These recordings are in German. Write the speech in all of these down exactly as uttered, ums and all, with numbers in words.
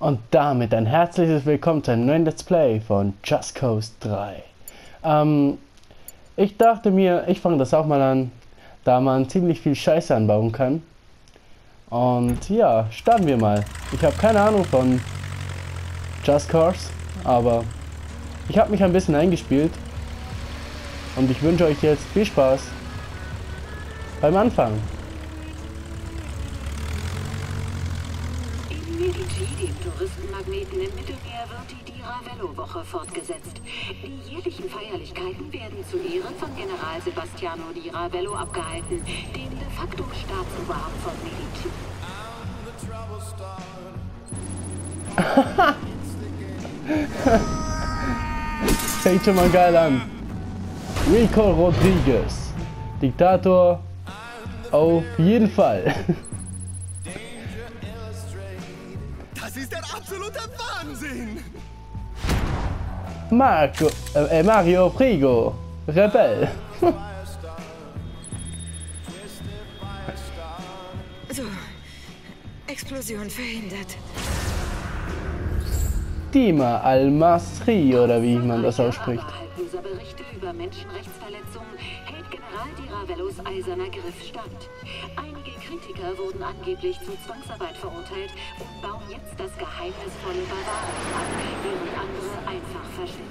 Und damit ein herzliches Willkommen zu einem neuen Let's Play von Just Cause drei. Ähm, ich dachte mir, ich fange das auch mal an, da man ziemlich viel Scheiße anbauen kann. Und ja, starten wir mal. Ich habe keine Ahnung von Just Cause, aber ich habe mich ein bisschen eingespielt. Und ich wünsche euch jetzt viel Spaß beim Anfang. In Medici, dem Touristenmagneten im Mittelmeer, wird die Di Ravello-Woche fortgesetzt. Die jährlichen Feierlichkeiten werden zu Ehren von General Sebastiano Di Ravello abgehalten, dem de facto Staatsoberhaupt von Medici. Fängt schon mal geil an. Rico Rodriguez, Diktator, auf jeden Fall. Das ist ein absoluter Wahnsinn! Marco, äh, Mario Frigo, Rebell. So, Explosion verhindert. Dima Al-Masri, oder wie man das ausspricht. Halbloser Berichte über Menschenrechtsverletzungen hält General Di Ravellos eiserner Griff stand. Einige Kritiker wurden angeblich zu Zwangsarbeit verurteilt und bauen jetzt das geheimnisvolle Bavarium ab, während andere einfach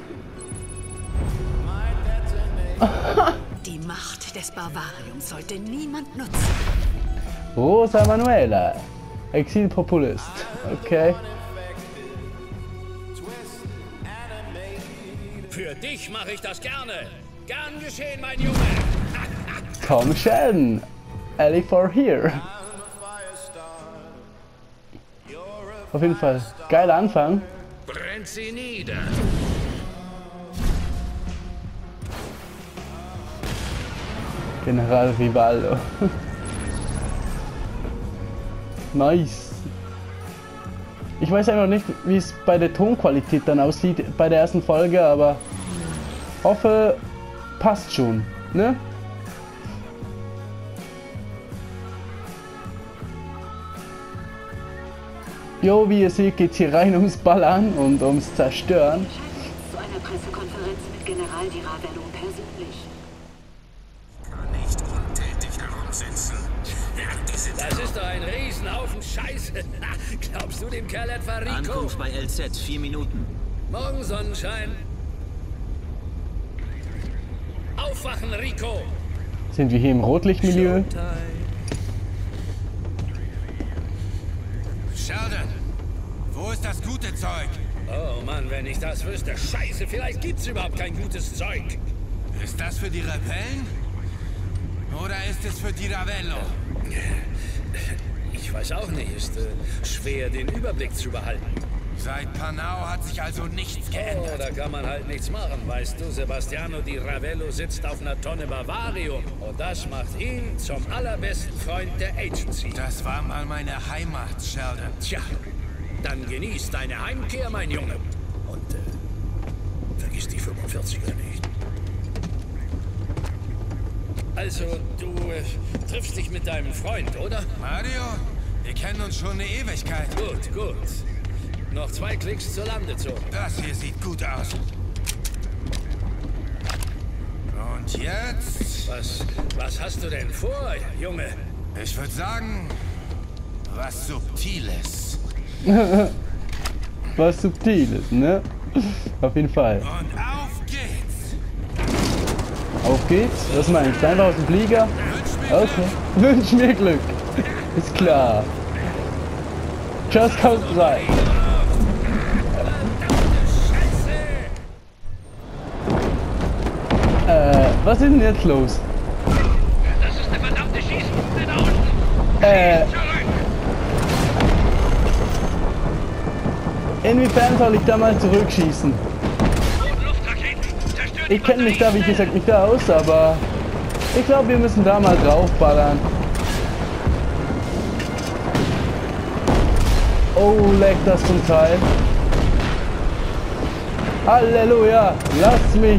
verschwinden. Die Macht des Bavariums sollte niemand nutzen. Rosa Manuela, Exilpopulist, okay. Für dich mache ich das gerne. Gern geschehen, mein Junge. Tom Sheldon, Ellie for here. Auf jeden Fall, geiler Anfang. Brennt sie nieder. General Rivaldo. Nice. Ich weiß einfach nicht, wie es bei der Tonqualität dann aussieht bei der ersten Folge, aber hoffe, passt schon, ne? Jo, wie ihr seht, geht es hier rein ums Ballern und ums Zerstören. Zu einer Pressekonferenz mit General Di Ravello persönlich. Kann nicht untätig herumsitzen. Das ist doch ein Riesenhaufen Scheiße. Glaubst du dem Kerl etwa, Rico? Ankunft bei L Z, vier Minuten. Morgen Sonnenschein. Aufwachen, Rico. Sind wir hier im Rotlichtmilieu? Sheldon, wo ist das gute Zeug? Oh Mann, wenn ich das wüsste. Scheiße, vielleicht gibt's überhaupt kein gutes Zeug. Ist das für die Rebellen? Oder ist es für Di Ravello? Ich weiß auch nicht. Ist äh, schwer, den Überblick zu behalten. Seit Panau hat sich also nichts Oh, geändert. da kann man halt nichts machen, weißt du. Sebastiano Di Ravello sitzt auf einer Tonne Bavarium. Und das macht ihn zum allerbesten Freund der Agency. Das war mal meine Heimat, Sheldon. Tja, dann genieß deine Heimkehr, mein Junge. Und äh, vergiss die fünfundvierziger nicht. Also, du äh, triffst dich mit deinem Freund, oder? Mario, wir kennen uns schon eine Ewigkeit. Gut, gut. Noch zwei Klicks zur Landezone. Das hier sieht gut aus. Und jetzt? Was, was hast du denn vor, Junge? Ich würde sagen, was Subtiles. Was Subtiles, ne? Auf jeden Fall. Und auf geht's. Auf geht's. Was meinst du? Einfach aus dem Flieger? Okay. Wünsch mir Glück. Ist klar. Just Cause drei. Äh, was ist denn jetzt los? Das ist eine verdammte Schießbude da unten. Äh, inwiefern soll ich da mal zurückschießen? Ich kenne mich da, wie gesagt, nicht da aus, aber ich glaube, wir müssen da mal draufballern. Oh, leckt das zum Teil. Halleluja, lasst mich.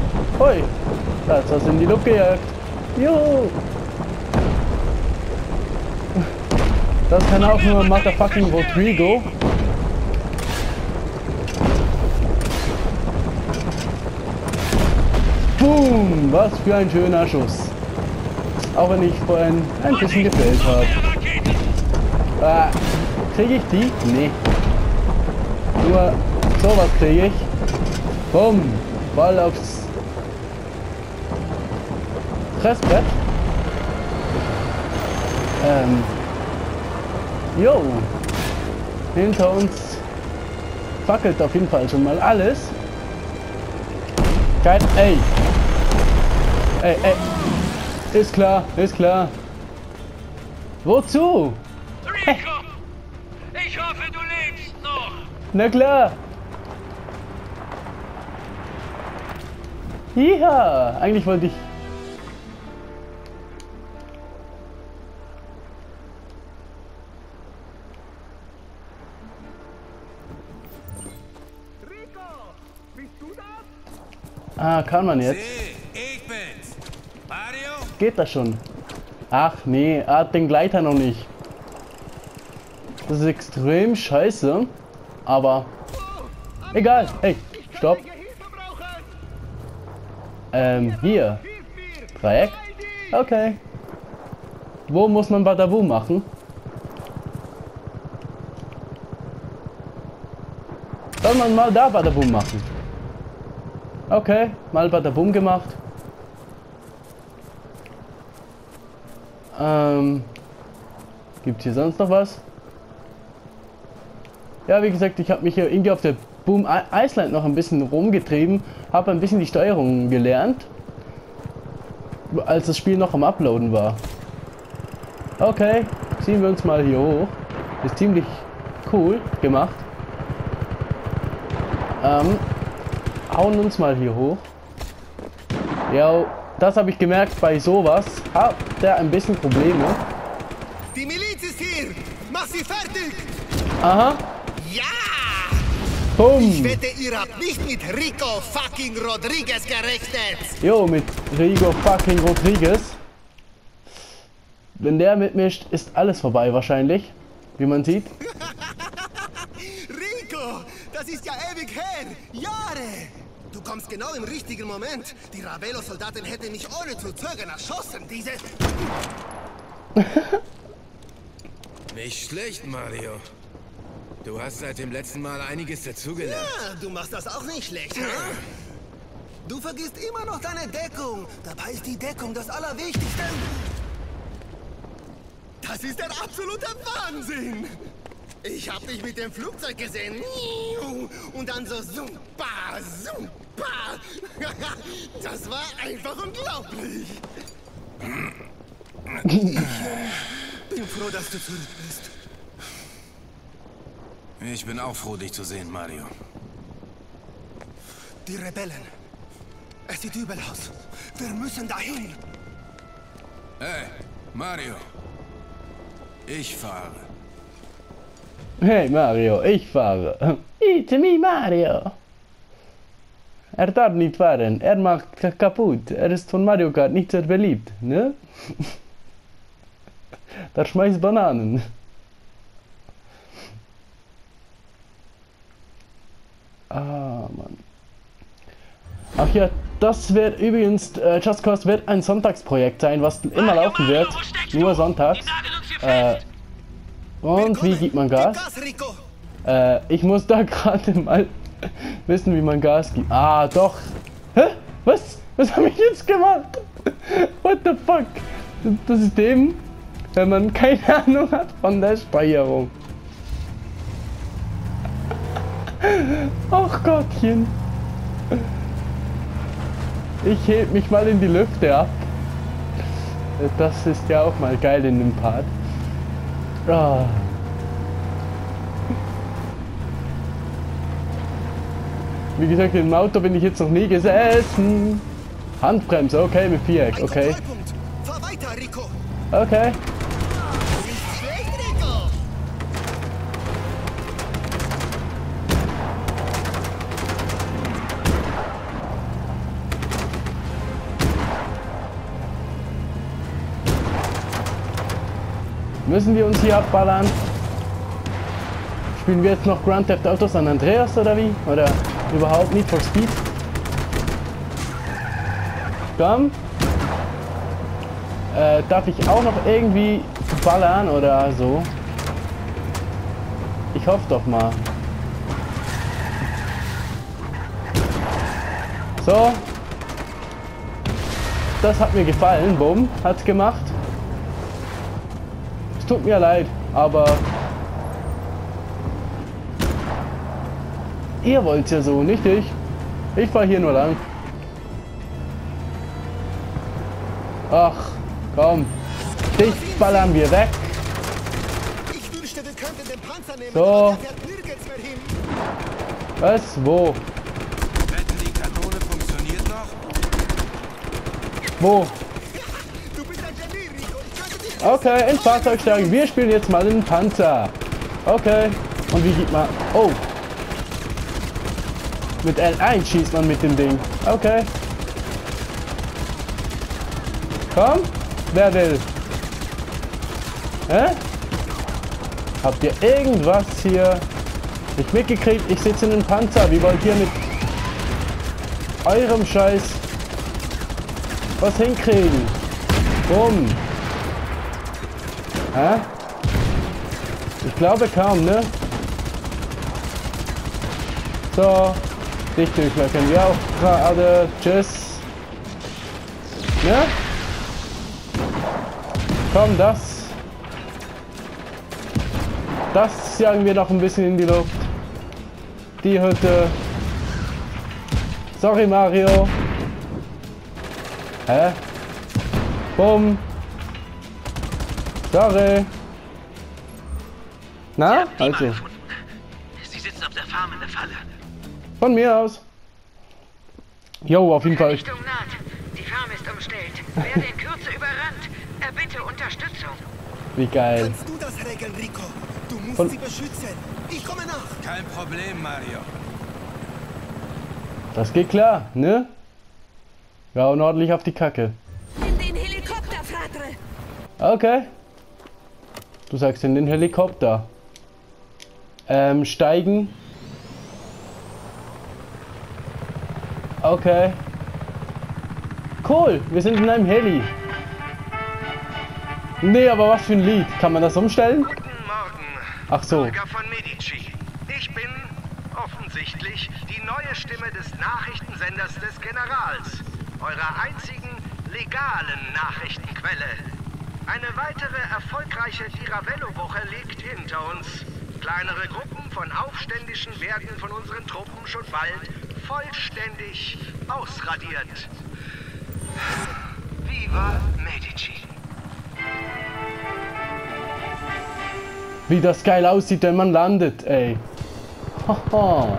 Hui, da hat was in die Luft gejagt. Juhu. Das kann auch nur Motherfucking Rodrigo. Boom! Was für ein schöner Schuss. Auch wenn ich vorhin ein bisschen gefällt habe. Ah, kriege ich die? Nee. Nur sowas kriege ich. Bumm! Ball aufs Fressbrett. Ähm. Jo. Hinter uns fackelt auf jeden Fall schon mal alles. Geil. Ey. Ey, ey. Ist klar, ist klar. Wozu? Rico! Ich hoffe, du lebst noch! Na klar. Ja, eigentlich wollte ich... Ah, kann man jetzt? Ich bin's. Mario? Geht das schon? Ach nee, er hat den Gleiter noch nicht. Das ist extrem scheiße. Aber egal. Hey, stopp. Ähm, hier. Dreieck? Okay. Wo muss man Badaboom machen? Soll man mal da Badaboom machen? Okay, mal Badaboom gemacht. Ähm, gibt hier sonst noch was? Ja, wie gesagt, ich habe mich hier irgendwie auf der Boom Island noch ein bisschen rumgetrieben, habe ein bisschen die Steuerung gelernt, als das Spiel noch am Uploaden war. Okay, ziehen wir uns mal hier hoch. Ist ziemlich cool gemacht. Ähm, hauen uns mal hier hoch. Ja, das habe ich gemerkt, bei sowas hat der ein bisschen Probleme. Die Miliz ist hier! Mach sie fertig! Aha. Ja! Boom. Ich wette, ihr habt nicht mit Rico fucking Rodriguez gerechnet! Jo, mit Rico fucking Rodriguez. Wenn der mitmischt, ist alles vorbei wahrscheinlich. Wie man sieht. Rico! Das ist ja ewig her! Jahre! Du kommst genau im richtigen Moment. Die Ravello-Soldaten hätten mich ohne zu zögern erschossen. Diese... Nicht schlecht, Mario. Du hast seit dem letzten Mal einiges dazugelernt. Ja, du machst das auch nicht schlecht, hm? Du vergisst immer noch deine Deckung. Dabei ist die Deckung das Allerwichtigste. Das ist der absolute Wahnsinn! Ich hab dich mit dem Flugzeug gesehen. Und dann so super, super. Das war einfach unglaublich. Ich bin froh, dass du zurück bist. Ich bin auch froh, dich zu sehen, Mario. Die Rebellen. Es sieht übel aus. Wir müssen dahin. Hey, Mario. Ich fahre. Hey Mario, ich fahre. It's me Mario. Er darf nicht fahren, er macht kaputt. Er ist von Mario Kart nicht sehr beliebt, ne? Der schmeißt Bananen. Ah, Mann. Ach ja, das wird übrigens, äh, Just Cause wird ein Sonntagsprojekt sein, was immer laufen wird. Nur sonntags. Äh, und wie gibt man Gas? Äh, ich muss da gerade mal wissen, wie man Gas gibt. Ah, doch. Hä? Was? Was habe ich jetzt gemacht? What the fuck? Das ist dem, wenn man keine Ahnung hat von der Steuerung. Ach Gottchen. Ich heb mich mal in die Lüfte ab. Das ist ja auch mal geil in dem Part. Oh. Wie gesagt, im Auto bin ich jetzt noch nie gesessen. Handbremse, okay, mit Viereck, okay. Fahr weiter, Rico. Okay. Nicht schlecht, Rico. Müssen wir uns hier abballern? Spielen wir jetzt noch Grand Theft Auto San Andreas oder wie? Oder überhaupt Need for Speed? Komm. Äh, darf ich auch noch irgendwie ballern oder so? Ich hoffe doch mal. So. Das hat mir gefallen. Bumm. Hat's gemacht. Es tut mir leid, aber ihr wollt ja so, nicht ich. Ich fahr hier nur lang. Ach, komm. Dich ballern wir weg. Ich wünschte, wir könnten den Panzer nehmen, so. aber der fährt nirgends mehr hin. Was? Wo? Wetten, die Kanone funktioniert noch? Wo? Du bist ein Genie, Rico. Ich könnte dich... Okay, ins Fahrzeug steigen. Wir spielen jetzt mal den Panzer. Okay. Und wie geht man... Oh. Mit L eins schießt man mit dem Ding. Okay. Komm. Wer will? Hä? Habt ihr irgendwas hier nicht mitgekriegt? Ich sitze in einem Panzer. Wie wollt ihr mit eurem Scheiß was hinkriegen? Bumm. Hä? Ich glaube kaum, ne? So. Dich durchlöchern wir auch gerade. Tschüss. Ne? Komm, das. Das jagen wir noch ein bisschen in die Luft. Die Hütte. Sorry, Mario. Hä? Bumm. Sorry. Na? Also. Sie sitzen auf der Farm in der Falle. Von mir aus. Jo, auf jeden Fall. Richtung naht. Die Farm ist umstellt. Werde in Kürze überrannt. Erbitte Unterstützung. Wie geil. Kannst du das regeln, Rico? Du musst Von sie beschützen. Ich komme nach. Kein Problem, Mario. Das geht klar, ne? Ja, und ordentlich auf die Kacke. In den Helikopter, Fratre. Okay. Du sagst in den Helikopter. Ähm, steigen. Okay. Cool, wir sind in einem Heli. Nee, aber was für ein Lied? Kann man das umstellen? Guten Morgen. Ach so. Olga von Medici. Ich bin offensichtlich die neue Stimme des Nachrichtensenders des Generals. Eurer einzigen legalen Nachrichtenquelle. Eine weitere erfolgreiche Tiravello-Woche liegt hinter uns. Kleinere Gruppen von Aufständischen werden von unseren Truppen schon bald vollständig ausradiert. Viva Medici. Wie das geil aussieht, wenn man landet, ey. Haha.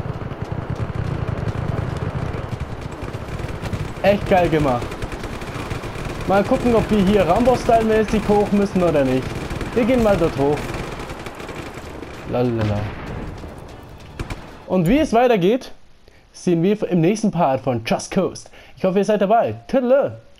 Echt geil gemacht. Mal gucken, ob wir hier Rambo-Style-mäßig hoch müssen oder nicht. Wir gehen mal dort hoch. Lalala. Und wie es weitergeht, sehen wir im nächsten Part von Just Coast. Ich hoffe, ihr seid dabei. Tüdelö.